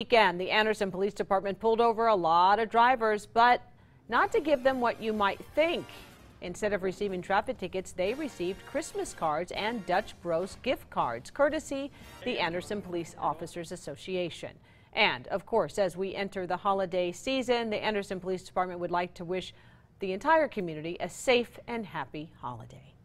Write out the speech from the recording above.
weekend, the Anderson Police Department pulled over a lot of drivers, but not to give them what you might think. Instead of receiving traffic tickets, they received Christmas cards and Dutch Bros gift cards, courtesy the Anderson Police Officers Association. And, of course, as we enter the holiday season, the Anderson Police Department would like to wish the entire community a safe and happy holiday.